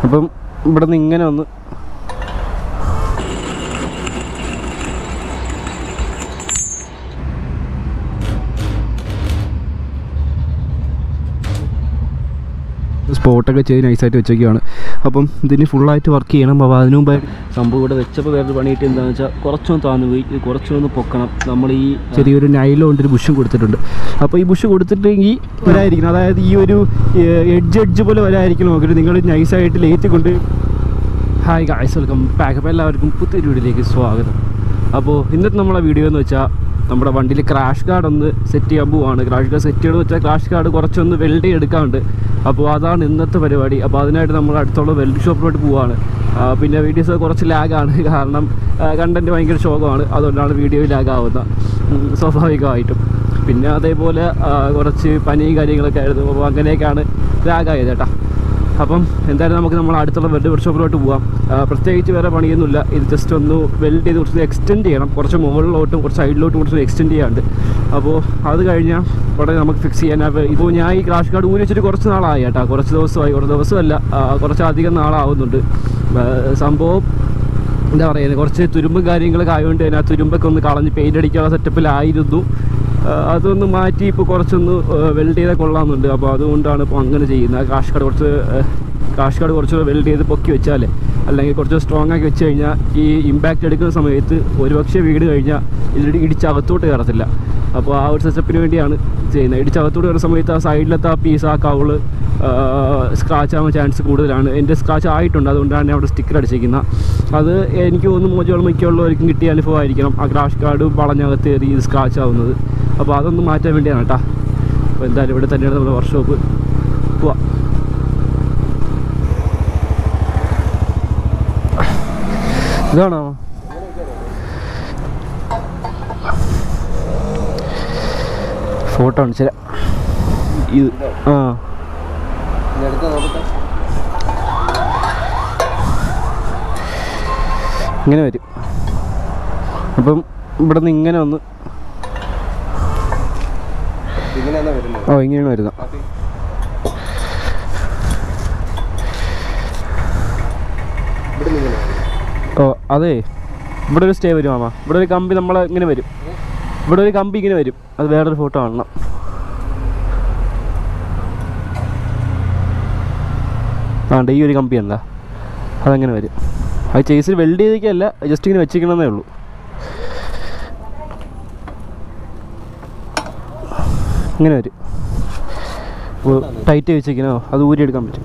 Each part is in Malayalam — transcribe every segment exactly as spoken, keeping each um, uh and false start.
അപ്പം ഇവിടെ നിന്ന് ഇങ്ങനെ ഒന്ന് സ്പോട്ടൊക്കെ ചെയ്ത് നൈസായിട്ട് വെച്ചൊക്കെയാണ്. അപ്പം ഇതിന് ഫുള്ളായിട്ട് വർക്ക് ചെയ്യണം. അപ്പോൾ അതിനു മുമ്പ് സംഭവം ഇവിടെ വെച്ചപ്പോൾ വേറൊരു പണിയിട്ട് എന്താണെന്ന് വെച്ചാൽ കുറച്ചൊന്ന് താന്നു പോയി. ഇത് കുറച്ചൊന്ന് പൊക്കണം. നമ്മൾ ഈ ചെറിയൊരു നൈലോ കൊണ്ട് ഒരു ബുഷും കൊടുത്തിട്ടുണ്ട്. അപ്പോൾ ഈ ബുഷ് കൊടുത്തിട്ടെങ്കിൽ വരായിരിക്കണം, അതായത് ഈ ഒരു എഡ്ജ് എഡ്ജ് പോലെ വരായിരിക്കണം നോക്കിയിട്ട് നിങ്ങൾ നൈസായിട്ട് ലേറ്റ് കൊണ്ട്. Hi guys, welcome back. അപ്പോൾ എല്ലാവർക്കും പുതിയൊരു വീഡിയോയിലേക്ക് സ്വാഗതം. അപ്പോൾ ഇന്നത്തെ നമ്മളെ വീഡിയോ എന്ന് വെച്ചാൽ നമ്മുടെ വണ്ടിയിൽ ക്രാഷ് ഗാർഡ് ഒന്ന് സെറ്റ് ചെയ്യാൻ പോവാണ്. ക്രാഷ് ഗാർഡ് സെറ്റ് ചെയ്യണമെന്ന് വെച്ചാൽ ക്രാഷ് ഗാർഡ് കുറച്ചൊന്ന് വെൽഡ് എടുക്കാറുണ്ട്. അപ്പോൾ അതാണ് ഇന്നത്തെ പരിപാടി. അപ്പോൾ അതിനായിട്ട് നമ്മൾ അടുത്തുള്ള വെൽഡ് ഷോപ്പിലോട്ട് പോവുകയാണ്. പിന്നെ വീഡിയോസ് കുറച്ച് ലാഗാണ്, കാരണം കണ്ടൻറ്റ് ഭയങ്കര ശോകമാണ്. അതുകൊണ്ടാണ് വീഡിയോ ലാഗാവുന്നത് സ്വാഭാവികമായിട്ടും. പിന്നെ അതേപോലെ കുറച്ച് പനിയും കാര്യങ്ങളൊക്കെ ആയിരുന്നു. അപ്പോൾ അങ്ങനെയൊക്കെയാണ് ലാഗായത് കേട്ടോ. അപ്പം എന്തായാലും നമുക്ക് നമ്മൾ അടുത്തുള്ള വെൽഡ് വർക്ക്ഷോപ്പിലോട്ട് പോകാം. പ്രത്യേകിച്ച് വേറെ പണിയൊന്നുമില്ല. ഇത് ജസ്റ്റ് ഒന്ന് വെൽഡ് ചെയ്ത് കുറച്ച് എക്സ്റ്റെൻഡ് ചെയ്യണം. കുറച്ച് മുകളിലോട്ടും കുറച്ച് സൈഡിലോട്ടും കുറച്ച് എക്സ്റ്റെൻഡ് ചെയ്യാണ്ട്. അപ്പോൾ അത് കഴിഞ്ഞാൽ ഉടനെ നമുക്ക് ഫിക്സ് ചെയ്യാൻ. ഇപ്പോൾ ഞാൻ ഈ ക്രാഷ് ഗാർഡ് ഊരി വെച്ചിട്ട് കുറച്ച് നാളായി കേട്ടോ. കുറച്ച് ദിവസമായി, കുറച്ച് ദിവസമല്ല കുറച്ചധികം നാളാവുന്നുണ്ട്. സംഭവം എന്താ പറയുന്നത്, കുറച്ച് തുരുമ്പും കാര്യങ്ങളൊക്കെ ആയതുകൊണ്ട് തന്നെ ആ തുരുമ്പൊക്കെ ഒന്ന് കളഞ്ഞ് പെയിൻ്റ് അടിക്കാനുള്ള സെറ്റപ്പിലായിരുന്നു. അതൊന്ന് മാറ്റി ഇപ്പോൾ കുറച്ചൊന്ന് വെൽഡ് ചെയ്താൽ കൊള്ളാമെന്നുണ്ട്. അപ്പോൾ അതുകൊണ്ടാണ് ഇപ്പോൾ അങ്ങനെ ചെയ്യുന്നത്. ക്രാഷ് ഗാർഡ് കുറച്ച് ക്രാഷ് ഗാർഡ് കുറച്ച് വെൽഡ് ചെയ്ത് പൊക്കി വെച്ചാൽ, അല്ലെങ്കിൽ കുറച്ച് സ്ട്രോങ് ആക്കി വെച്ച് കഴിഞ്ഞാൽ ഈ ഇമ്പാക്റ്റ് എടുക്കുന്ന സമയത്ത് ഒരുപക്ഷെ വീട് കഴിഞ്ഞാൽ ഇതിൽ ഇടിച്ചകത്തോട്ട് കയറത്തില്ല. അപ്പോൾ ആ ഒരു സെറ്റപ്പിന് വേണ്ടിയാണ് ചെയ്യുന്നത്. ഇടിച്ചകത്തോട്ട് കയറുന്ന സമയത്ത് ആ സൈഡിലത്തെ ആ പീസ്, ആ കൗള് സ്ക്രാച്ച് ആവാൻ ചാൻസ് കൂടുതലാണ്. എൻ്റെ സ്ക്രാച്ച് ആയിട്ടുണ്ട്, അതുകൊണ്ടാണ് ഞാൻ അവിടെ സ്റ്റിക്കർ അടിച്ചിരിക്കുന്നത്. അത് എനിക്ക് തോന്നുന്നു മോജോളം മിക്കുള്ളവർക്കും കിട്ടിയ അനുഭവമായിരിക്കണം. ആ ക്രാഷ് ഗാർഡ് വളഞ്ഞകത്ത് കയറി ഇത് സ്ക്രാച്ച് ആവുന്നത്. അപ്പോൾ അതൊന്നും മാറ്റാൻ വേണ്ടിയാണ് കേട്ടോ. അപ്പോൾ എന്തായാലും ഇവിടെ തന്നെയാണ് നമ്മുടെ വർക്ക്ഷോപ്പ്. പോവാം. ഇതാണോ ഫോട്ടോ കാണിച്ചു തരാം. ഇത് ആ ഇങ്ങനെ വരും. അപ്പം ഇവിടെ നിന്ന് ഇങ്ങനെ ഒന്ന് ഓ ഇങ്ങനെയാണ് വരുന്നത്. ഓ അതെ, ഇവിടെ ഒരു സ്റ്റേ വരും മാമ. ഇവിടെ ഒരു കമ്പി നമ്മൾ ഇങ്ങനെ വരും. ഇവിടെ ഒരു കമ്പി ഇങ്ങനെ വരും. അത് വേറൊരു ഫോട്ടോ കാണണം. ആണ്ട് ഈ ഒരു കമ്പി എന്താ അതങ്ങനെ വരും. അത് ചേസിൽ വെൽഡ് ചെയ്തേക്കല്ല, ജസ്റ്റ് ഇങ്ങനെ വെച്ചിരിക്കണമെന്നേ ഉള്ളൂ. ഇങ്ങനെ വരും. ടൈറ്റ് വെച്ചിരിക്കണോ അത് ഊരിയെടുക്കാൻ പറ്റും.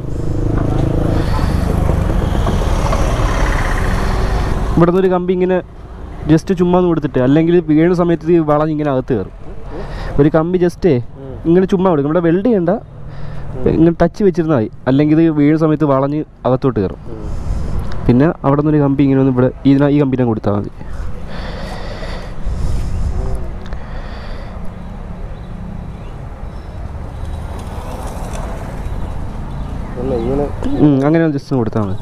ഇവിടെ നിന്നൊരു കമ്പി ഇങ്ങനെ ജസ്റ്റ് ചുമ്മാ കൊടുത്തിട്ട്, അല്ലെങ്കിൽ വീഴുന്ന സമയത്ത് ഈ വളഞ്ഞ് ഇങ്ങനെ അകത്ത് കയറും. ഒരു കമ്പി ജസ്റ്റേ ഇങ്ങനെ ചുമ്മാ കൊടുക്കും. ഇവിടെ വെൽഡ് ചെയ്യണ്ട, ഇങ്ങനെ ടച്ച് വെച്ചിരുന്നാൽ മതി. അല്ലെങ്കിൽ ഇത് വീഴുന്ന സമയത്ത് വളഞ്ഞ് അകത്തോട്ട് കയറും. പിന്നെ അവിടെ നിന്നൊരു കമ്പി ഇങ്ങനെ ഒന്ന് ഇവിടെ ഇതിനാ ഈ കമ്പിനെ കൊടുത്താൽ മതി. അങ്ങനെ ജസ്റ്റ് കൊടുത്താൽ മതി.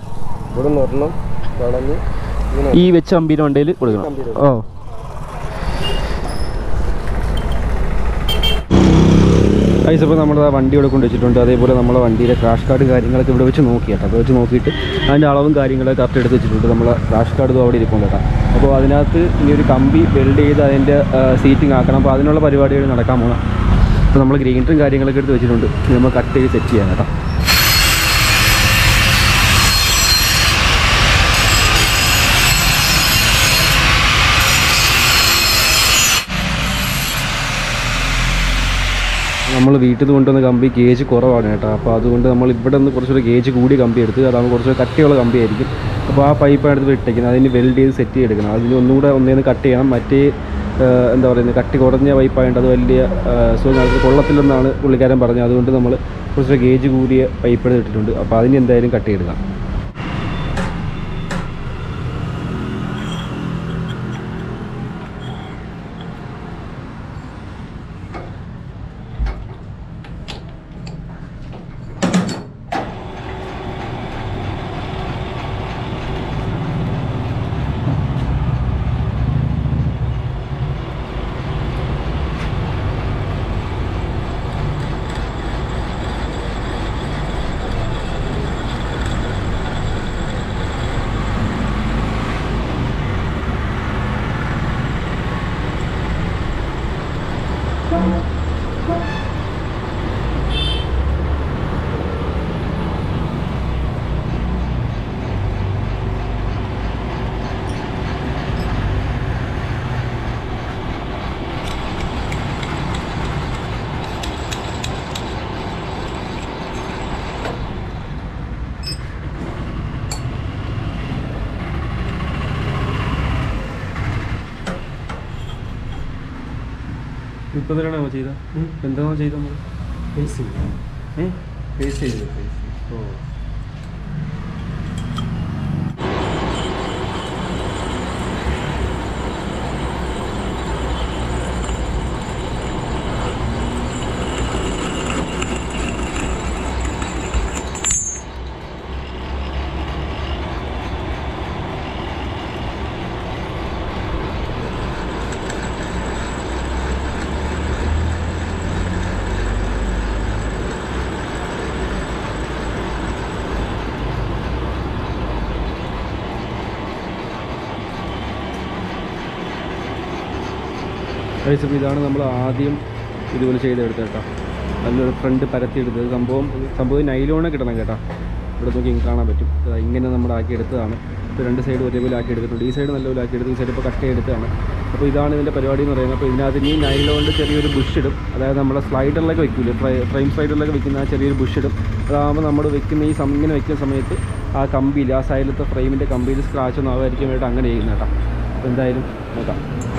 ഈ വെച്ച കമ്പീൻ്റെ വണ്ടിയിൽ കൊടുക്കണം. ഓ ഗൈസ്, അപ്പോൾ നമ്മൾ ആ വണ്ടി ഇവിടെ കൊണ്ട് വെച്ചിട്ടുണ്ട്. അതേപോലെ നമ്മളെ വണ്ടിയിലെ ക്രാഷ് ഗാർഡ് കാര്യങ്ങളൊക്കെ ഇവിടെ വെച്ച് നോക്കി കേട്ടോ. അത് വെച്ച് നോക്കിയിട്ട് അതിൻ്റെ അളവും കാര്യങ്ങളൊക്കെ കറക്റ്റ് എടുത്ത് വെച്ചിട്ടുണ്ട്. നമ്മളെ ക്രാഷ് ഗാർഡ് അവിടെ ഇരിപ്പുണ്ട് കേട്ടോ. അപ്പോൾ അതിനകത്ത് ഇനി ഒരു കമ്പി വെൽഡ് ചെയ്ത് അതിൻ്റെ സീറ്റിംഗ് ആക്കണം. അപ്പോൾ അതിനുള്ള പരിപാടികൾ നടക്കാൻ പോകണം. അപ്പോൾ നമ്മൾ ഗ്രൈൻഡറും കാര്യങ്ങളൊക്കെ എടുത്ത് വെച്ചിട്ടുണ്ട്. നമ്മൾ കട്ട് ചെയ്ത് സെറ്റ് ചെയ്യാൻ കേട്ടോ. നമ്മൾ വീട്ടിൽ നിന്ന് കൊണ്ടുവന്ന കമ്പി ഗേജ് കുറവാണ് കേട്ടോ. അപ്പോൾ അതുകൊണ്ട് നമ്മൾ ഇവിടെ നിന്ന് കുറച്ചൊരു ഗേജ് കൂടി കമ്പി എടുത്ത്, അതാണ് കുറച്ച് കട്ടിയുള്ള കമ്പി ആയിരിക്കും. അപ്പോൾ ആ പൈപ്പാണ് എടുത്ത് വിട്ടേക്കുന്നത്. അതിന് വെൽഡ് ചെയ്ത് സെറ്റ് ചെയ്തെടുക്കണം. അതിന് ഒന്നുകൂടെ ഒന്നേന്ന് കട്ട് ചെയ്യണം. മറ്റേ എന്താ പറയുന്നത്, കട്ടി കുറഞ്ഞ പൈപ്പായതുകൊണ്ട് അത് വലിയ സുഖം അത് കൊള്ളത്തില്ലെന്നാണ് പുള്ളിക്കാരൻ പറഞ്ഞത്. അതുകൊണ്ട് നമ്മൾ കുറച്ച് ഗേജ് കൂടിയ പൈപ്പ് എടുത്ത് ഇട്ടിട്ടുണ്ട്. അപ്പോൾ അതിന് എന്തായാലും കട്ട് ചെയ്തെടുക്കാം. ഇപ്പം തന്നെയാണോ ചെയ്ത എന്താണോ ചെയ്ത നമ്മൾ ഫേസ് ഏ ഫേസ് ചെയ്ത് ഓ അപ്പോൾ ഇതാണ് നമ്മൾ ആദ്യം ഇതുപോലെ ചെയ്തെടുത്തത് കേട്ടോ. നല്ലൊരു ഫ്രണ്ട് പരത്തിയെടുത്തത്. സംഭവം സംഭവം നൈലോണെ കിട്ടണം കേട്ടോ. ഇവിടെ നോക്കി കാണാൻ പറ്റും. ഇങ്ങനെ നമ്മൾ ആക്കിയെടുത്തതാണ്. ഇപ്പോൾ രണ്ട് സൈഡ് ഒരേപോലെ ആക്കി എടുത്തിട്ടുണ്ട്. ഈ സൈഡ് നല്ലപോലെ ആക്കിയെടുത്ത് ഈ സൈഡ് ഇപ്പോൾ കട്ട് ചെയ്തെടുത്തതാണ്. അപ്പോൾ ഇതാണ് ഇതിൻ്റെ പരിപാടി എന്ന് പറയുന്നത്. അപ്പോൾ ഇതിനകത്ത് ഈ നൈലോണ്ട് ചെറിയൊരു ബുഷ് ഇടും. അതായത് നമ്മുടെ സ്ലൈഡറിലൊക്കെ വെക്കില്ലേ, ഫ്രെയിം സ്ലൈഡറിലൊക്കെ വെക്കുന്ന ആ ചെറിയൊരു ബുഷ് ഇടും. അതാകുമ്പോൾ നമ്മൾ വെക്കുന്ന ഈ ഇങ്ങനെ വെക്കുന്ന സമയത്ത് ആ കമ്പിയിൽ ആ സൈഡിലത്തെ ഫ്രെയിമിൻ്റെ കമ്പിയിൽ സ്ക്രാച്ച് ഒന്നും ആവാതിരിക്കാൻ വേണ്ടിയിട്ട് അങ്ങനെ ചെയ്യുന്ന കേട്ടോ. അപ്പോൾ എന്തായാലും നോക്കാം.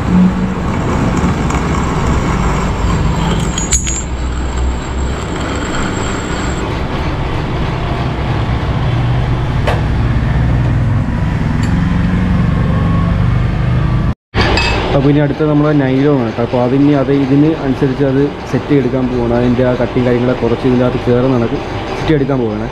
അപ്പോൾ ഇനി അടുത്ത നമ്മൾ നൈലോണാണ് കേട്ടോ. അപ്പോൾ അതിന് അത് ഇതിന് അനുസരിച്ച് അത് സെറ്റ് ചെയ്തെടുക്കാൻ പോവുകയാണ്. അതിൻ്റെ ആ കട്ടിങ് കാര്യങ്ങളെ കുറച്ച് ഇതിൻ്റെ അകത്ത് കയറുന്ന കണക്ക് സെറ്റ് ചെയ്തെടുക്കാൻ പോവുകയാണ്.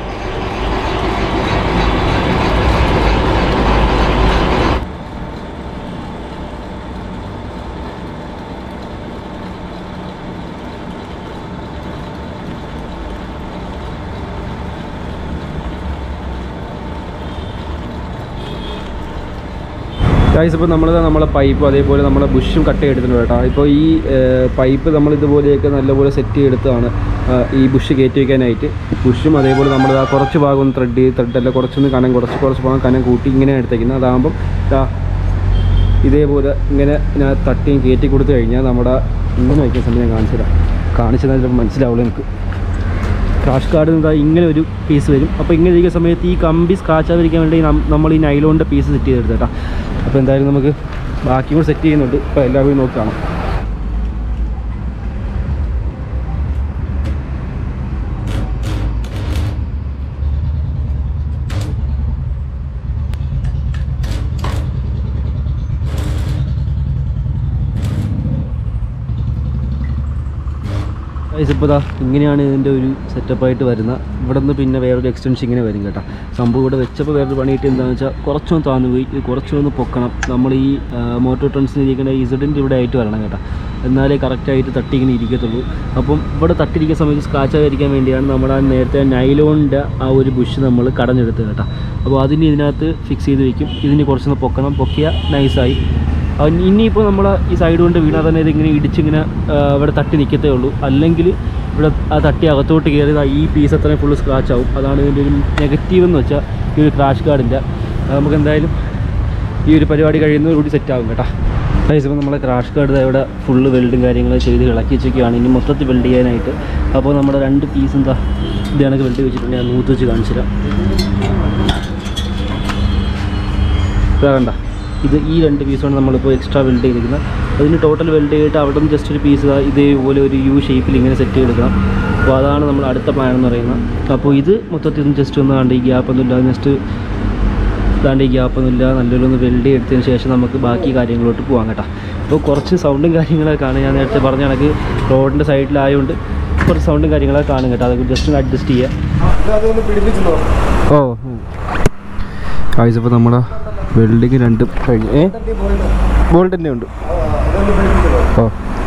ഗൈസ് ഇപ്പോൾ നമ്മൾ നമ്മളെ പൈപ്പ് അതേപോലെ നമ്മളെ ബുഷും കട്ട് ചെയ്തെടുത്തിട്ടുണ്ട് കേട്ടോ. ഇപ്പോൾ ഈ പൈപ്പ് നമ്മൾ ഇതുപോലെയൊക്കെ നല്ലപോലെ സെറ്റ് ചെയ്തെടുത്തതാണ് ഈ ബുഷ് കയറ്റി വയ്ക്കാനായിട്ട്. ബുഷും അതേപോലെ നമ്മൾ ആ കുറച്ച് ഭാഗം ഒന്ന് ത്രെഡ് ത്രെഡല്ല കുറച്ചൊന്ന് കനം കുറച്ച് കുറച്ച് ഭാഗം കനം കൂട്ടി ഇങ്ങനെ എടുത്തേക്കുന്നത്. അതാകുമ്പം ഇതേപോലെ ഇങ്ങനെ ഞാൻ തട്ടിയും കയറ്റി കൊടുത്തു കഴിഞ്ഞാൽ നമ്മുടെ ഇങ്ങനെ വയ്ക്കുന്ന സമയം ഞാൻ കാണിച്ചു തരാം. കാണിച്ചു തന്നാൽ ചിലപ്പോൾ മനസ്സിലാവുള്ളൂ എനിക്ക്. ക്രാഷ് ഗാർഡിൽ നിന്ന് ഇങ്ങനെ ഒരു പീസ് വരും. അപ്പോൾ ഇങ്ങനെ ഇരിക്കുന്ന സമയത്ത് ഈ കമ്പി സ്ക്രാച്ചാതിരിക്കാൻ വേണ്ടി നമ്മൾ ഈ നൈലോണിൻ്റെ പീസ് സെറ്റ് ചെയ്തെടുത്ത് കേട്ടോ. അപ്പോൾ എന്തായാലും നമുക്ക് ബാക്കി കൂടെ സെറ്റ് ചെയ്യുന്നുണ്ട്. ഇപ്പോൾ എല്ലാവരും നോക്കി കാണാം. ഇപ്പോൾ ഇതാ ഇങ്ങനെയാണ് ഇതിൻ്റെ ഒരു സെറ്റപ്പായിട്ട് വരുന്നത്. ഇവിടെ നിന്ന് പിന്നെ വേറൊരു എക്സ്റ്റൻഷൻ ഇങ്ങനെ വരും കേട്ടോ. സംഭവം ഇവിടെ വെച്ചപ്പോൾ വേറൊരു പണി കിട്ടി എന്താണെന്ന് വെച്ചാൽ കുറച്ചൊന്ന് താന്നു പോയി. ഇത് കുറച്ചൊന്ന് പൊക്കണം. നമ്മൾ ഈ മോട്ടോർ ട്രൺസിന് ഇരിക്കുന്ന ഇസഡിൻ്റെ ഇവിടെ ആയിട്ട് വരണം കേട്ടോ. എന്നാലേ കറക്റ്റായിട്ട് തട്ടി ഇങ്ങനെ ഇരിക്കത്തുള്ളൂ. അപ്പം ഇവിടെ തട്ടിയിരിക്കുന്ന സമയത്ത് സ്ക്രാച്ച് ആയിരിക്കാൻ വേണ്ടിയാണ് നമ്മുടെ നേരത്തെ നൈലോണിൻ്റെ ആ ഒരു ബുഷ് നമ്മൾ കടഞ്ഞെടുത്തത് കേട്ടോ. അപ്പോൾ അതിന് ഇതിനകത്ത് ഫിക്സ് ചെയ്ത് വയ്ക്കും. ഇതിന് കുറച്ചൊന്ന് പൊക്കണം. പൊക്കിയാൽ നൈസായി. ഇനിയിപ്പോൾ നമ്മൾ ഈ സൈഡ് കൊണ്ട് വീണാൽ തന്നെ ഇതിങ്ങനെ ഇടിച്ചിങ്ങനെ ഇവിടെ തട്ടി നിൽക്കത്തേ ഉള്ളൂ. അല്ലെങ്കിൽ ഇവിടെ ആ തട്ടി അകത്തോട്ട് കയറിയത് ഈ പീസ് അത്രയും ഫുള്ള് സ്ക്രാച്ച് ആവും. അതാണ് ഇതിൻ്റെ ഒരു നെഗറ്റീവ് എന്ന് വെച്ചാൽ ഈ ഒരു ക്രാഷ് ഗാർഡിൻ്റെ. നമുക്ക് എന്തായാലും ഈ ഒരു പരിപാടി കഴിയുന്നതോടുകൂടി സെറ്റാകും കേട്ടോ. ഗൈസ് ഇപ്പോൾ നമ്മളെ ക്രാഷ് ഗാർഡ് ഇവിടെ ഫുള്ള് വെൽഡും കാര്യങ്ങളും ചെയ്ത് ഇളക്കി വെച്ചൊക്കെയാണ് ഇനി മൊത്തത്തിൽ വെൽഡ് ചെയ്യാനായിട്ട്. അപ്പോൾ നമ്മുടെ രണ്ട് പീസ് എന്താ ഇതാണെങ്കിൽ വെൽഡ് വെച്ചിട്ടുണ്ട്. ഞാൻ നൂത്ത് വെച്ച് കാണിച്ചു തരാം. വേണ്ട ഇത് ഈ രണ്ട് പീസാണ് നമ്മളിപ്പോൾ എക്സ്ട്രാ വെൽഡ് ചെയ്തിരിക്കുന്നത്. അതിന് ടോട്ടൽ വെൽഡ് ചെയ്തിട്ട് അവിടെ നിന്ന് ജസ്റ്റ് ഒരു പീസ് ഇതേപോലെ ഒരു യു ഷേപ്പിൽ ഇങ്ങനെ സെറ്റ് ചെയ്തെടുക്കണം. അപ്പോൾ അതാണ് നമ്മൾ അടുത്ത പ്ലാൻ എന്ന് പറയുന്നത്. അപ്പോൾ ഇത് മൊത്തത്തിൽ ജസ്റ്റ് ഒന്ന് കണ്ട് ഈ ഗ്യാപ്പൊന്നുമില്ല ജസ്റ്റ് ഇതാണ്ട് ഈ ഗ്യാപ്പൊന്നുമില്ല നല്ലൊരു ഒന്ന് വെൽഡ് എടുത്തതിന് ശേഷം നമുക്ക് ബാക്കി കാര്യങ്ങളോട്ട് പോകാം കേട്ടോ. അപ്പോൾ കുറച്ച് സൗണ്ടും കാര്യങ്ങളൊക്കെ കാണും. ഞാൻ നേരത്തെ പറഞ്ഞ കണക്ക് റോഡിൻ്റെ സൈഡിലായതുകൊണ്ട് കുറച്ച് സൗണ്ടും കാര്യങ്ങളൊക്കെ കാണും കേട്ടോ. അതൊക്കെ ജസ്റ്റ് ഒന്ന് അഡ്ജസ്റ്റ് ചെയ്യാം. ഓ ആയിച്ചപ്പോൾ നമ്മുടെ വെൽഡിങ് രണ്ടും കഴിഞ്ഞു. ഏ ബോൾട്ട് തന്നെ ഉണ്ട്. ഓ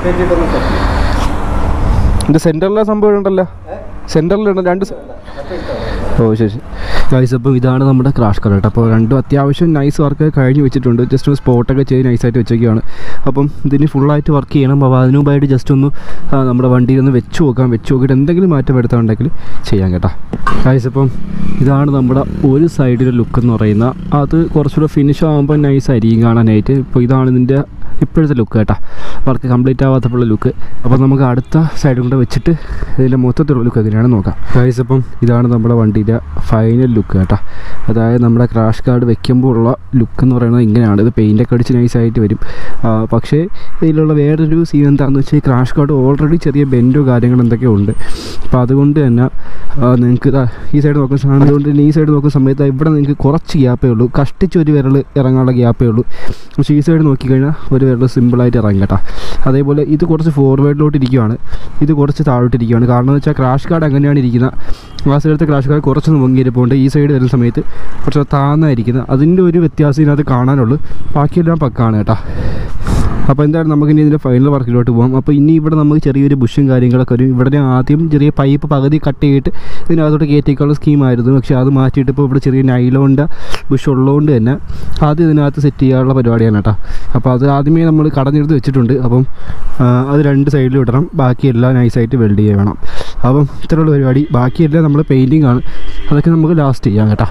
ഇത് സെൻറ്ററിലെ സംഭവം ഉണ്ടല്ലോ. സെൻറ്ററിലുണ്ട് രണ്ട്. ഓ ശരി ഗൈസ്. അപ്പം ഇതാണ് നമ്മുടെ ക്രാഷ് ഗാർഡ് കേട്ടോ. അപ്പോൾ രണ്ടും അത്യാവശ്യം നൈസ് വർക്ക് കഴിഞ്ഞ് വെച്ചിട്ടുണ്ട്. ജസ്റ്റ് ഒന്ന് സ്പോട്ടൊക്കെ ചെയ്ത് നൈസായിട്ട് വെച്ചൊക്കെയാണ്. അപ്പം ഇതിന് ഫുള്ളായിട്ട് വർക്ക് ചെയ്യണം. അപ്പോൾ അതിന് മുമ്പായിട്ട് ജസ്റ്റ് ഒന്ന് നമ്മുടെ വണ്ടിയിൽ ഒന്ന് വെച്ച് നോക്കാം. വെച്ച് നോക്കിയിട്ട് എന്തെങ്കിലും മാറ്റം വരുത്താനുണ്ടെങ്കിൽ ചെയ്യാം കേട്ടോ. ഗൈസ് അപ്പം ഇതാണ് നമ്മുടെ ഒരു സൈഡിലെ ലുക്ക് എന്ന് പറയുന്നത്. അത് കുറച്ചുകൂടെ ഫിനിഷ് ആകുമ്പോൾ നൈസായിരിക്കും കാണാനായിട്ട്. ഇപ്പോൾ ഇതാണ് ഇതിൻ്റെ ഇപ്പോഴത്തെ ലുക്ക് കേട്ടോ, വർക്ക് കംപ്ലീറ്റ് ആവാത്തപ്പോഴുള്ള ലുക്ക്. അപ്പോൾ നമുക്ക് അടുത്ത സൈഡും കൂടെ വെച്ചിട്ട് ഇതിൻ്റെ മൊത്തത്തിലുള്ള ലുക്ക് എങ്ങനെയാണ് നോക്കാം ഗൈസ്. അപ്പം ഇതാണ് നമ്മുടെ വണ്ടിയുടെ ഫൈനൽ ലുക്ക് കേട്ടോ. അതായത് നമ്മുടെ ക്രാഷ് ഗാർഡ് വെക്കുമ്പോൾ ഉള്ള ലുക്ക് എന്ന് പറയുന്നത് ഇങ്ങനെയാണ്. ഇത് പെയിൻ്റൊക്കെ അടിച്ച് നൈസായിട്ട് വരും. പക്ഷേ ഇതിലുള്ള വേറൊരു സീൻ എന്താണെന്ന് വെച്ചാൽ ഈ ക്രാഷ് ഗാർഡ് ഓൾറെഡി ചെറിയ ബെൻഡോ കാര്യങ്ങൾ എന്തൊക്കെയോ ഉണ്ട്. അപ്പോൾ അതുകൊണ്ട് തന്നെ നിങ്ങൾക്ക് ഈ സൈഡ് നോക്കുന്ന സാധനം, അതുകൊണ്ട് തന്നെ ഈ സൈഡ് നോക്കുന്ന സമയത്ത് ഇവിടെ നിങ്ങൾക്ക് കുറച്ച് ഗ്യാപ്പേ ഉള്ളൂ, കഷ്ടിച്ച് ഒരു വിരൽ ഇറങ്ങാനുള്ള ഗ്യാപ്പേ ഉള്ളൂ. പക്ഷേ ഈ സൈഡ് നോക്കിക്കഴിഞ്ഞാൽ ഒരു വിരൽ സിമ്പിളായിട്ട് ഇറങ്ങി കേട്ടോ. അതേപോലെ ഇത് കുറച്ച് ഫോർവേഡിലോട്ട് ഇരിക്കുകയാണ്, ഇത് കുറച്ച് താഴോട്ടിരിക്കുകയാണ്. കാരണം എന്ന് വെച്ചാൽ ക്രാഷ് ഗാർഡ് അങ്ങനെയാണ് ഇരിക്കുന്നത്. ആ സൈഡത്തെ ക്രാഷ് ഗാർഡ് കുറച്ച് മുങ്ങിയിരിപ്പുണ്ട്, ഈ സൈഡ് വരുന്ന സമയത്ത് കുറച്ച് താന്നായിരിക്കുന്നത്. അതിൻ്റെ ഒരു വ്യത്യാസം ഇതിനകത്ത് കാണാനുള്ളൂ, ബാക്കിയെല്ലാം പക്കാണ് കേട്ടോ. അപ്പോൾ എന്തായാലും നമുക്കിനി ഇതിൻ്റെ ഫൈനൽ വർക്കിലോട്ട് പോകാം. അപ്പോൾ ഇനി ഇവിടെ നമുക്ക് ചെറിയൊരു ബുഷും കാര്യങ്ങളൊക്കെ വരും. ഇവിടെ ആദ്യം ചെറിയ പൈപ്പ് പകുതി കട്ട് ചെയ്തിട്ട് ഇതിനകത്തോട്ട് കയറ്റിക്കാനുള്ള സ്കീമായിരുന്നു. പക്ഷേ അത് മാറ്റിയിട്ട് ഇപ്പോൾ ഇവിടെ ചെറിയ നൈലോണിൻ്റെ ബുഷ് ഉള്ളതുകൊണ്ട് തന്നെ ആദ്യം ഇതിനകത്ത് സെറ്റ് ചെയ്യാനുള്ള പരിപാടിയാണ് കേട്ടോ. അപ്പോൾ അത് ആദ്യമേ നമ്മൾ കടഞ്ഞെടുത്ത് വെച്ചിട്ടുണ്ട്. അപ്പം അത് രണ്ട് സൈഡിലും ഇടണം, ബാക്കിയെല്ലാം നൈസായിട്ട് വെൽഡ് ചെയ്യുക വേണം. അപ്പം ഇത്രയുള്ള പരിപാടി. ബാക്കിയെല്ലാം നമ്മൾ പെയിൻറ്റിങ് ആണ്, അതൊക്കെ നമുക്ക് ലാസ്റ്റ് ചെയ്യാം കേട്ടോ.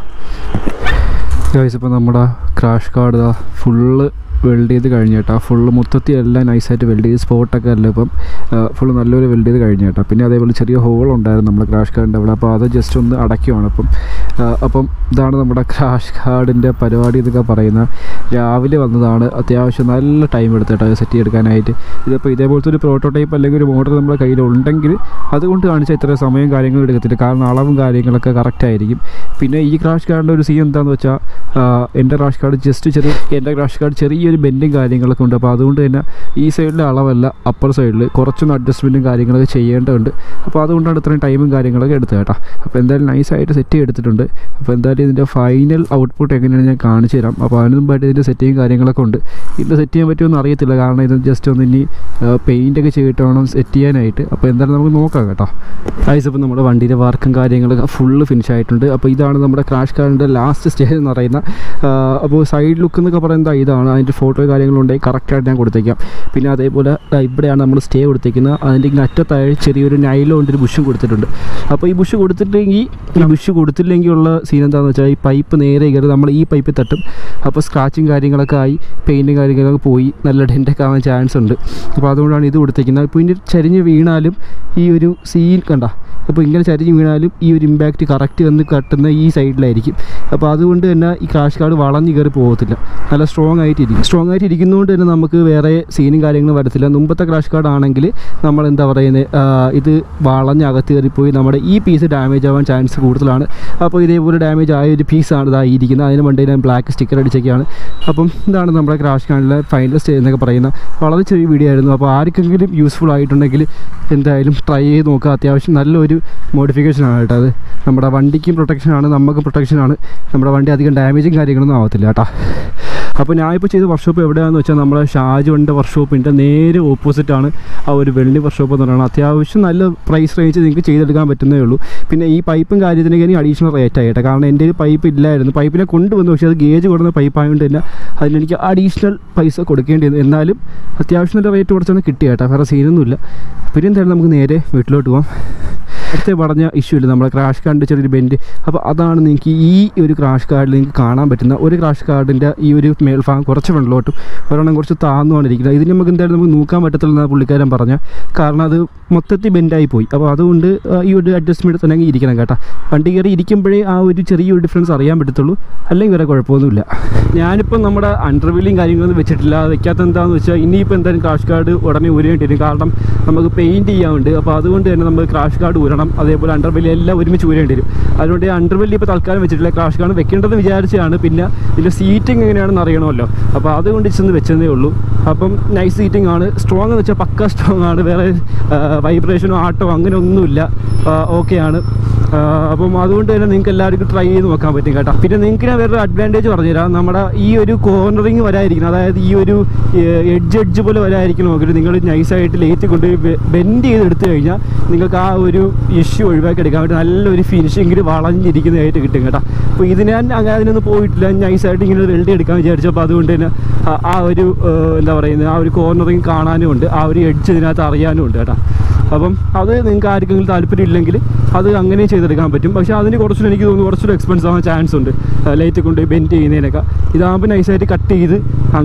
ഗൈസ് ഇപ്പോൾ നമ്മുടെ ക്രാഷ് ഗാർഡ് ഫുള്ള് വെൽഡ് ചെയ്ത് കഴിഞ്ഞ് കേട്ടോ. ഫുള്ള് മൊത്തത്തിൽ എല്ലാം നൈസായിട്ട് വെൽഡ് ചെയ്ത് സ്പോട്ടൊക്കെ അല്ല ഇപ്പം ഫുള്ള് നല്ലൊരു വെൽഡ് ചെയ്ത് കഴിഞ്ഞ് കേട്ടോ. പിന്നെ അതേപോലെ ചെറിയ ഹോൾ ഉണ്ടായിരുന്നു നമ്മുടെ ക്രാഷ് ഗാർഡിൻ്റെ അവിടെ, അപ്പോൾ അത് ജസ്റ്റ് ഒന്ന് അടയ്ക്കുവാണ്. അപ്പം അപ്പം ഇതാണ് നമ്മുടെ ക്രാഷ് ഗാർഡിൻ്റെ പരിപാടി എന്നൊക്കെ പറയുന്നത്. രാവിലെ വന്നതാണ്, അത്യാവശ്യം നല്ല ടൈം എടുത്തിട്ട് സെറ്റ് ചെയ്തെടുക്കാനായിട്ട്. ഇതിപ്പോൾ ഇതേപോലത്തെ ഒരു പ്രോട്ടോടൈപ്പ് അല്ലെങ്കിൽ ഒരു മോഡൽ നമ്മുടെ കയ്യിലുണ്ടെങ്കിൽ അതുകൊണ്ട് കാണിച്ചാൽ ഇത്ര സമയം കാര്യങ്ങളും എടുക്കത്തില്ല, കാരണം അളവും കാര്യങ്ങളൊക്കെ കറക്റ്റായിരിക്കും. പിന്നെ ഈ ക്രാഷ് ഗാർഡിൻ്റെ ഒരു സീൻ എന്താണെന്ന് വെച്ചാൽ എൻ്റെ ക്രാഷ് ഗാർഡ് ജസ്റ്റ് ചെറിയ എൻ്റെ ക്രാഷ് ഗാർഡ് ചെറിയൊരു ബെൻഡും കാര്യങ്ങളൊക്കെ ഉണ്ട്. അപ്പോൾ അതുകൊണ്ട് തന്നെ ഈ സൈഡിലെ അളവല്ല അപ്പർ സൈഡിൽ കുറച്ചൊന്ന് അഡ്ജസ്റ്റ്മെൻറ്റും കാര്യങ്ങളൊക്കെ ചെയ്യേണ്ടതുണ്ട്. അപ്പോൾ അതുകൊണ്ടാണ് ഇത്രയും ടൈമും കാര്യങ്ങളൊക്കെ എടുത്തത് കേട്ടോ. അപ്പോൾ എന്തായാലും നൈസായിട്ട് സെറ്റ് ചെയ്തെടുത്തിട്ടുണ്ട്. അപ്പോൾ എന്തായാലും ഇതിൻ്റെ ഫൈനൽ ഔട്ട്പുട്ട് എങ്ങനെയാണ് ഞാൻ കാണിച്ചു തരാം. അപ്പോൾ അതിന് മുമ്പായിട്ട് ഇതിൻ്റെ സെറ്റിങ് കാര്യങ്ങളൊക്കെ ഉണ്ട്. ഇതിൻ്റെ സെറ്റ് ചെയ്യാൻ പറ്റുമെന്ന് അറിയത്തില്ല, കാരണം ഇത് ജസ്റ്റ് ഒന്ന് ഇനി പെയിൻറ്റൊക്കെ ചെയ്തിട്ട് വേണം സെറ്റ് ചെയ്യാനായിട്ട്. അപ്പോൾ എന്തായാലും നമുക്ക് നോക്കാം കേട്ടോ. ഗൈസ് ഇപ്പോൾ നമ്മുടെ വണ്ടിയുടെ വർക്കും കാര്യങ്ങളൊക്കെ ഫുള്ള് ഫിനിഷ് ആയിട്ടുണ്ട്. അപ്പോൾ ഇതാണ് നമ്മുടെ ക്രാഷ് ഗാർഡിൻ്റെ ലാസ്റ്റ് സ്റ്റേജ് എന്ന് പറയുന്ന. അപ്പോൾ സൈഡ് ലുക്ക് എന്നൊക്കെ പറയുന്നത് ഇതാണ്. അതിൻ്റെ ഫോട്ടോ കാര്യങ്ങളുണ്ടെങ്കിൽ കറക്റ്റായിട്ട് ഞാൻ കൊടുത്തേക്കാം. പിന്നെ അതേപോലെ ഇവിടെയാണ് നമ്മൾ സ്റ്റേ കൊടുത്തേക്കുന്നത്. അതിൻ്റെ ഇങ്ങനെ അറ്റത്തായി ചെറിയൊരു നൈലോണ്ട് ഒരു ബുഷും കൊടുത്തിട്ടുണ്ട്. അപ്പോൾ ഈ ബുഷ് കൊടുത്തില്ലെങ്കിൽ ഈ ബുഷ് കൊടുത്തില്ലെങ്കിൽ ഉള്ള സീൻ എന്താണെന്ന് വെച്ചാൽ ഈ പൈപ്പ് നേരെ കയറി നമ്മൾ ഈ പൈപ്പിൽ തട്ടും. അപ്പോൾ സ്ക്രാച്ചും കാര്യങ്ങളൊക്കെ ആയി പെയിൻറ്റും കാര്യങ്ങളൊക്കെ പോയി നല്ല ഡെൻറ്റൊക്കെ ആവാൻ ചാൻസ് ഉണ്ട്. അപ്പോൾ അതുകൊണ്ടാണ് ഇത് കൊടുത്തേക്കുന്നത്. ഇപ്പോൾ ഇനി ചരിഞ്ഞ് വീണാലും ഈ ഒരു സീൻ കണ്ട, അപ്പോൾ ഇങ്ങനെ ചരിഞ്ഞ് വീണാലും ഈ ഒരു ഇമ്പാക്റ്റ് കറക്റ്റ് വന്ന് കട്ടുന്ന ഈ സൈഡിലായിരിക്കും. അപ്പോൾ അതുകൊണ്ട് തന്നെ ഈ ക്രാഷ് ഗാർഡ് വളഞ്ഞ് കയറി പോകത്തില്ല, നല്ല സ്ട്രോങ് ആയിട്ടിരിക്കും. സ്ട്രോങ് ആയിട്ട് ഇരിക്കുന്നതുകൊണ്ട് തന്നെ നമുക്ക് വേറെ സീനും കാര്യങ്ങളും വരത്തില്ല. മുമ്പത്തെ ക്രാഷ് ഗാർഡ് ആണെങ്കിൽ നമ്മൾ എന്താ പറയുന്നത്, ഇത് വളഞ്ഞ് അകത്ത് കയറിപ്പോയി നമ്മുടെ ഈ പീസ് ഡാമേജ് ആവാൻ ചാൻസ് കൂടുതലാണ്. അപ്പോൾ ഇതേപോലെ ഡാമേജ് ആയ ഒരു പീസാണ് ഇതായിരിക്കുന്നത്. അതിന് വേണ്ടി ഞാൻ ബ്ലാക്ക് സ്റ്റിക്കർ അടിച്ചൊക്കെയാണ്. അപ്പം ഇതാണ് നമ്മുടെ ക്രാഷ് ഗാർഡിലെ ഫൈനൽ സ്റ്റേജ് എന്നൊക്കെ പറയുന്ന വളരെ ചെറിയ വീഡിയോ ആയിരുന്നു. അപ്പോൾ ആർക്കെങ്കിലും യൂസ്ഫുൾ ആയിട്ടുണ്ടെങ്കിൽ എന്തായാലും ട്രൈ ചെയ്ത് നോക്കുക. അത്യാവശ്യം നല്ലൊരു മോഡിഫിക്കേഷനാണ് കേട്ടോ. അത് നമ്മുടെ വണ്ടിക്കും പ്രൊട്ടക്ഷനാണ്, നമുക്കും പ്രൊട്ടക്ഷനാണ്. നമ്മുടെ വണ്ടി അധികം ഡാമേജും കാര്യങ്ങളൊന്നും ആവത്തില്ല കേട്ടോ. അപ്പോൾ ഞാനിപ്പോൾ ചെയ്ത വർക്ക്ഷോപ്പ് എവിടെയാണെന്ന് വെച്ചാൽ നമ്മുടെ ഷാജുവിൻ്റെ വർക്ക്ഷോപ്പിൻ്റെ നേരെ ഓപ്പോസിറ്റാണ് ആ ഒരു വെള്ളി വർക്ക്ഷോപ്പ് എന്ന് പറയുന്നത്. അത്യാവശ്യം നല്ല പ്രൈസ് റേഞ്ച് നിങ്ങൾക്ക് ചെയ്തെടുക്കാൻ പറ്റുന്നേ ഉള്ളൂ. പിന്നെ ഈ പൈപ്പും കാര്യത്തിനൊക്കെ അഡീഷണൽ റേറ്റ് ആയിട്ട്, കാരണം എൻ്റെ ഒരു പൈപ്പ് ഇല്ലായിരുന്നു, പൈപ്പിനെ കൊണ്ടുവന്നു. പക്ഷേ അത് ഗേജ് കൊടുക്കുന്ന പൈപ്പ് ആയതുകൊണ്ട് തന്നെ അതിനെനിക്ക് അഡീഷണൽ പൈസ കൊടുക്കേണ്ടി വന്നു. എന്നാലും അത്യാവശ്യം നല്ല റേറ്റ് കുറച്ചാണ് കിട്ടിയ കേട്ടോ, വേറെ സീനൊന്നുമില്ല. പിന്നെ എന്തായാലും നമുക്ക് നേരെ വീട്ടിലോട്ട് പോകാം. നേരത്തെ പറഞ്ഞ ഇഷ്യൂ ഇല്ല, നമ്മുടെ ക്രാഷ് ഗാർഡിൻ്റെ ചെറിയൊരു ബെൻഡ്. അപ്പോൾ അതാണ് നിങ്ങൾക്ക് ഈ ഒരു ക്രാഷ് ഗാർഡിൽ നിങ്ങൾക്ക് കാണാൻ പറ്റുന്ന ഒരു ക്രാഷ് ഗാർഡിൻ്റെ ഈ ഒരു മേൽഭാഗം കുറച്ച് വെള്ളോട്ടും ഒരെണ്ണം കുറച്ച് താന്നുമാണ് ഇരിക്കുന്നത്. ഇതിന് നമുക്ക് എന്തായാലും നമുക്ക് നോക്കാൻ പറ്റത്തില്ലെന്നാണ് പുള്ളിക്കാരൻ പറഞ്ഞ, കാരണം അത് മൊത്തത്തിൽ ബെൻഡായി പോയി. അപ്പോൾ അതുകൊണ്ട് ഈ ഒരു അഡ്ജസ്റ്റ്മെൻറ്റ് തന്നെ ഇരിക്കണം കേട്ടോ. വണ്ടി കയറി ഇരിക്കുമ്പോഴേ ആ ഒരു ചെറിയൊരു ഡിഫറൻസ് അറിയാൻ പറ്റത്തുള്ളൂ, അല്ലെങ്കിൽ വേറെ കുഴപ്പമൊന്നുമില്ല. ഞാനിപ്പോൾ നമ്മുടെ അണ്ടർവീലിങ് കാര്യങ്ങളൊന്നും വെച്ചിട്ടില്ല. വെക്കാത്ത എന്താണെന്ന് വെച്ചാൽ ഇനിയിപ്പോൾ എന്തായാലും ക്രാഷ് ഗാർഡ് ഉടനെ ഊരേണ്ടി വരും, കാരണം നമുക്ക് പെയിൻറ്റ് ചെയ്യാനുണ്ട്. അപ്പോൾ അതുകൊണ്ട് തന്നെ നമുക്ക് ക്രാഷ് ഗാർഡ് ഊരണം, അതേപോലെ അണ്ടർവെല്ലി എല്ലാം ഒരുമിച്ച് ഊരേണ്ടി വരും. അതുകൊണ്ട് അണ്ടർവെല്ലി ഇപ്പോൾ തൽക്കാലം വെച്ചിട്ടില്ല, ക്രാഷ് ഗാർഡ് വെക്കേണ്ടതെന്ന് വിചാരിച്ചാണ്. പിന്നെ ഇതിൻ്റെ സീറ്റിംഗ് എങ്ങനെയാണെന്ന് അറിയണമല്ലോ, അപ്പോൾ അതുകൊണ്ട് ചെന്ന് വെച്ചതേ ഉള്ളൂ. അപ്പം നൈസ് സീറ്റിംഗ് ആണ്, സ്ട്രോങ് എന്ന് വെച്ചാൽ പക്ക സ്ട്രോങ് ആണ്, വേറെ വൈബ്രേഷനോ ആട്ടോ അങ്ങനെ ഒന്നുമില്ല, ഓക്കെയാണ്. അപ്പം അതുകൊണ്ട് തന്നെ നിങ്ങൾക്ക് എല്ലാവർക്കും ട്രൈ ചെയ്ത് നോക്കാൻ പറ്റും കേട്ടോ. പിന്നെ നിങ്ങൾക്ക് ഞാൻ വേറൊരു അഡ്വാൻറ്റേജ് പറഞ്ഞുതരാം. നമ്മുടെ ഈ ഒരു കോർണറിങ് വരാതിരിക്കണം, അതായത് ഈ ഒരു എഡ്ജ് എഡ്ജ് പോലെ വരാതിരിക്കണം നോക്കിയിട്ട് നിങ്ങൾ നൈസായിട്ട് ലേറ്റ് കൊണ്ട് ബെൻഡ് ചെയ്ത് എടുത്തു കഴിഞ്ഞാൽ നിങ്ങൾക്ക് ആ ഒരു ഇഷ്യൂ ഒഴിവാക്കി എടുക്കാൻ പറ്റും. നല്ലൊരു ഫിനിഷിങ്ങിൽ വളഞ്ഞിരിക്കുന്നതായിട്ട് കിട്ടും കേട്ടോ. അപ്പോൾ ഇത് ഞാൻ അങ്ങനെ അതിനൊന്നും പോയിട്ടില്ല, നൈസായിട്ട് ഇങ്ങനെ വെൽഡ് എടുക്കാൻ വിചാരിച്ചു. അപ്പോൾ അതുകൊണ്ട് തന്നെ ആ ഒരു എന്താ പറയുന്നത് ആ ഒരു കോർണറിങ് കാണാനും ഉണ്ട്, ആ ഒരു എഡ്ജ് ഇതിനകത്ത് അറിയാനും ഉണ്ട് കേട്ടോ. അപ്പം അത് നിങ്ങൾക്ക് ആർക്കെങ്കിലും താല്പര്യം ഇല്ലെങ്കിൽ അത് അങ്ങനെ ചെയ്തെടുക്കാൻ പറ്റും. പക്ഷേ അതിന് കുറച്ചുകൂടി എനിക്ക് തോന്നുന്നു കുറച്ചുകൂടി എക്സ്പെൻസ് ആവാൻ ചാൻസ് ഉണ്ട്, ലൈറ്റ് കൊണ്ട് ബെൻഡ് ചെയ്യുന്നതിനൊക്കെ. ഇതാകുമ്പോൾ നൈസായിട്ട് കട്ട് ചെയ്ത് അങ്ങ്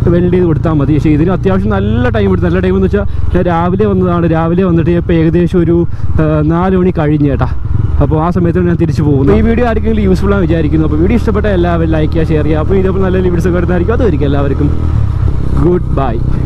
വെൽഡ് ചെയ്ത് കൊടുത്താൽ മതി. പക്ഷേ ഇതിന് അത്യാവശ്യം നല്ല ടൈം എടുത്തു. നല്ല ടൈം എന്ന് വെച്ചാൽ ഞാൻ രാവിലെ വന്നതാണ്. രാവിലെ വന്നിട്ട് ഇപ്പോൾ ഏകദേശം ഒരു നാല് മണി കഴിഞ്ഞ് കേട്ടാ. അപ്പോൾ ആ സമയത്ത് ഞാൻ തിരിച്ചു പോകുന്നു. ഈ വീഡിയോ ആർക്കെങ്കിലും യൂസ്ഫുൾ ആണെന്ന് വിചാരിക്കുന്നു. അപ്പോൾ വീഡിയോ ഇഷ്ടപ്പെട്ട എല്ലാവരും ലൈക്ക് ചെയ്യുക, ഷെയർ ചെയ്യുക. അപ്പോൾ ഇതേപോലെ നല്ല വീഡിയോസ് ഒക്കെ എടുത്തായിരിക്കും. അതുമായിരിക്കും എല്ലാവർക്കും ഗുഡ് ബൈ.